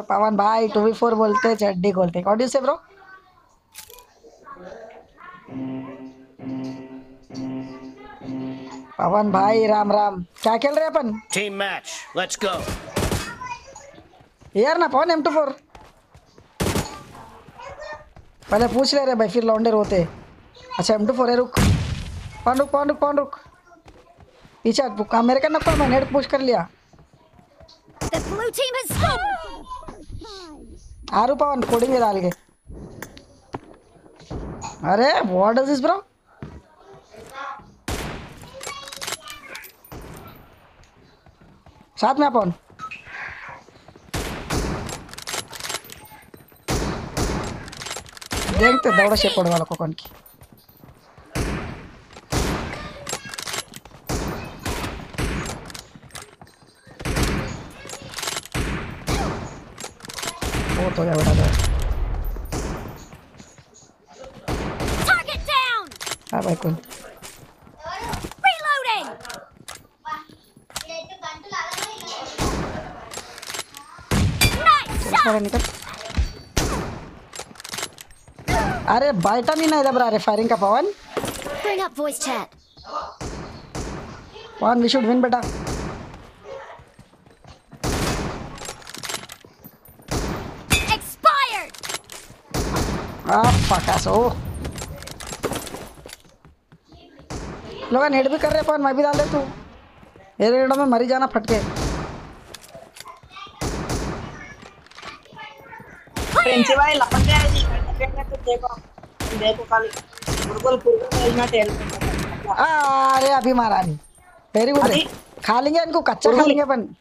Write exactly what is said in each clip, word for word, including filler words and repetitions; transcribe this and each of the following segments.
पवन भाई to we four बोलते चड्डी खोलते what do you say bro Pawan भाई राम राम क्या खेल रहे अपन टीम मैच लेट्स गो यार ना पवन एम टू फोर पहले पूछ ले रहे भाई फिर लौंडे रोते अच्छा एम टू फोर है रुक पवन रुक पवन रुक पवन रुक पीछे हट मेरे का नक्का मैं नेट पुश कर लिया The blue team has scored. आरू पवन कोडिंग में डाल के अरे व्हाट इज दिस ब्रो साथ में अपन देखते दौड़ा शेप पड़े वाला को कौन की वो तो क्या बेटा दो Target down. हाँ भाई कौन Reloading. Nice shot. सारा निकल अरे बाइटा नहीं ना इधर बरा रे फायरिंग का Pawan Bring up voice chat. Pawan we should win बेटा Expired. आ फकासो लोग नेट भी कर रहे पवन मैं भी डाल दे तू ये रेड में मरी जाना फटके प्रिंसी भाई लपक गया जी तो देखो देखो खाली बिल्कुल पूरा हेलमेट हेलमेट अरे अभी मारा नहीं वेरी गुड खा लेंगे इनको कच्चा खा लेंगे अपन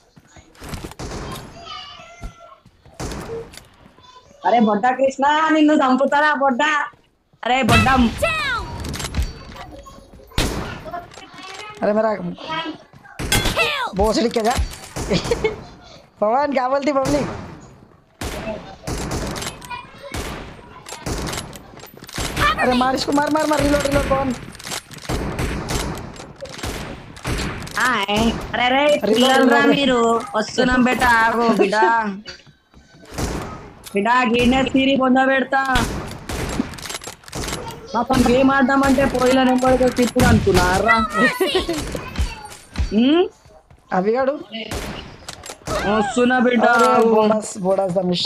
अरे बड्डा कृष्णा निन्नु चंपुतारा बड्डा अरे बड्डा Down. अरे मेरा Kill. भोसड़ी क्या जा पवन क्या बोलती पब्लिक अरे मार इसको मार मार मार रिलोड रिलोड पवन हाय अरे अरे పిల్లలరా మీరు వస్తున్నాం బేటా ఆగో బిడా బిడా గిన్నె తీరి పొంద పెడతా పాపం గేమ్ ఆడదామంటే పోయిల నెంబర్ తిప్పుడు అనుకున్నారా अभी गाड़ू వస్తున్నా బిడ్డా बोनस बोनस दमिश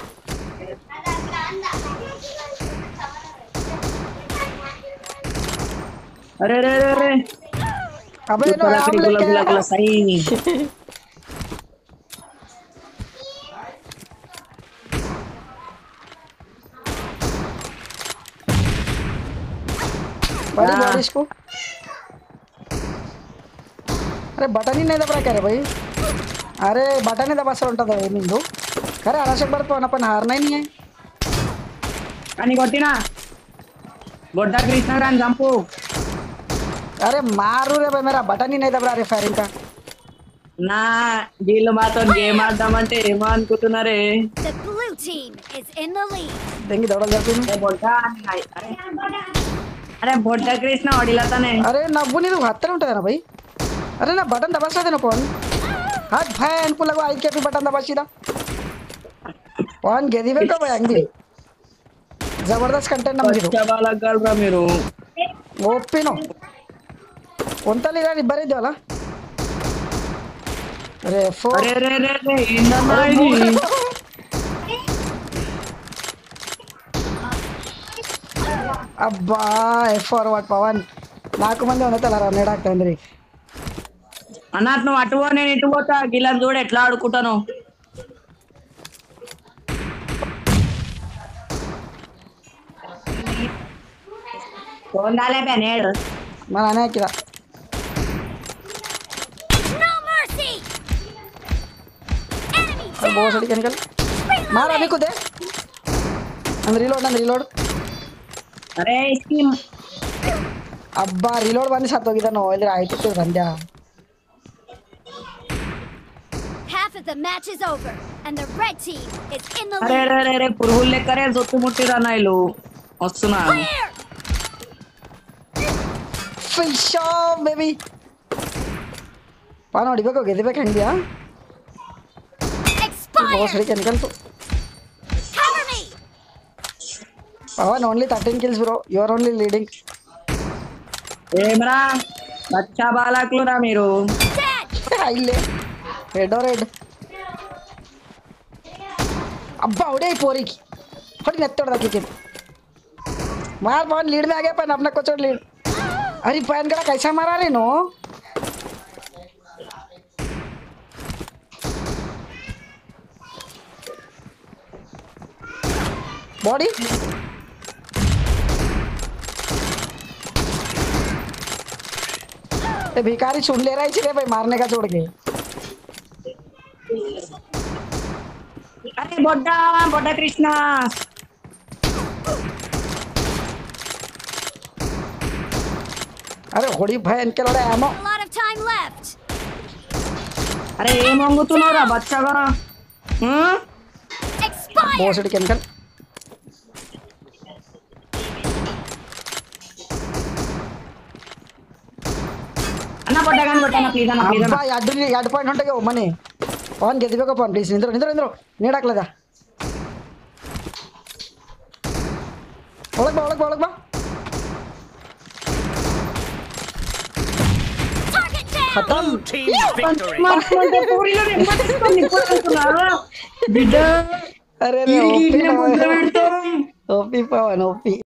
अरे अरे अरे अरे अबे नो गुला आप गुला लेके गुला गुला सही बड़ी बड़ी इसको अरे बटन ही नहीं दबा क्या रे भाई अरे बटन ही दबा सर उल्टा दबा नहीं दो खरे अनाशक बढ़ तो अपन हारना ही नहीं है అని కొట్టినా బొడ్డా కృష్ణ రాని చంపు अरे मारू रे भाई मेरा बटन ही नहीं दबा रे फायरिंग का నా వీళ్ళు మాతో గేమ్ ఆడదామంటే ఏమో అనుకుంటున్నారే The blue team is in the lead. देंगे दौड़ा जाती हूँ अरे బొడ్డా అరే अरे बొడ్డా కృష్ణ ఒడిలతానే अरे नब्बू नहीं तो हत्तर उठा ना भाई अरे ना बटन दबा सकते ना कौन हाथ भाई इनको लगवा आई के भी बटन दबा सीधा कौन गेदी में कब आएंगे जबरदस्त कंटेंट नंबर వచ్చా బాలగలరా మీరు ओपिनो కొంత లేదా ఇబ్బరే దేవాలా अरे फोर अरे अरे अरे अरे ఏందన్నా ఇది అబ్బా ఎఫ్ ఫార్వర్డ్ పవన్ నాకు మంది ఉన్నతల రన్ ఆడుతుంది అన్నా నువ్వు అటు పో నేను ఇటు పోతా గిలాన్ చూడు ఎట్లా ఆడుకుంటాను కొండాలే పెనేడు మన అనే కిరా No mercy. Enemy और बहुत सड़ी निकल मार अभी को दे अंदर रिलोड अंदर रिलोड अरे इसकी अब्बा रिलोड बंद साथ होगी ना इधर आई तो बंद half of the match is over and the red team is in the अरे lead. अरे अरे अरे పురుగులు లెక్కరే చుట్టుముట్టిరా నాయలు వస్తున్నా Clear. फिश बेबी पानो अड़ी को गेदे पे खंग दिया भोसड़ी के निकल तू Cover me! Pawan only thirteen kills bro you are only leading ఏమరా బచ్చా బాలకులురా మీరు Dead! हाइले हेड और हेड अब्बा उड़े पोरी की फट नेत्तोड़ दा किक मार पवन लीड में आ गया पन अपना को छोड़ लीड अरे पवन गड़ा कैसा मारा रे नो बॉडी ये भिखारी सुन ले रहा है इसीलिए भाई मारने का छोड़ के అరే బొడ్డా బొడ్డా కృష్ణ अरे होड़ी भाई इनके लोड़े एमो A lot of time left. అరే ఏం వంగుతున్నావురా బచ్చగా Expired! भोसड़ी के निकल అన్న బొడ్డా కానీ కొట్టాను ప్లీజ్ అన్న ప్లీజ్ అన్న అబ్బా అడ్డు అడ్డు పాయింట్ ఉంటాయి మనీ పవన్ గెదిపోక పవన్ ప్లీజ్ నిద్ర నిద్ర నిద్ర నీడకలేదా ఒಳಗ್ ಬಾ ಒಳಗ್ ಬಾ ಒಳಗ್ ಬಾ Target down! खत्म Blue team victory. అంటే పూరిలో నింపేసుకొని నింపేసుకున్నారా బిడ్డ अरे रे OP Pawan OP Pawan OP